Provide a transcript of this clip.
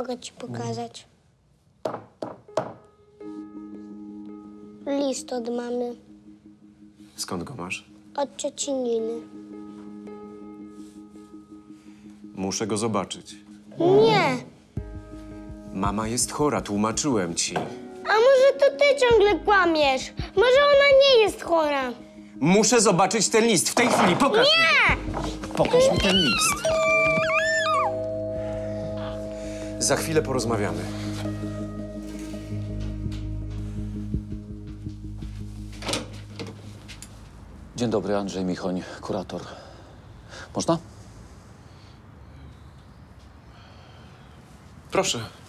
mogę ci pokazać. List od mamy. Skąd go masz? Od cioci Niny. Muszę go zobaczyć. Nie! Mama jest chora, tłumaczyłem ci. A może to ty ciągle kłamiesz? Może ona nie jest chora? Muszę zobaczyć ten list w tej chwili. Pokaż mi go. Pokaż mi ten list. Za chwilę porozmawiamy. Dzień dobry, Andrzej Michoń, kurator. Można? Proszę.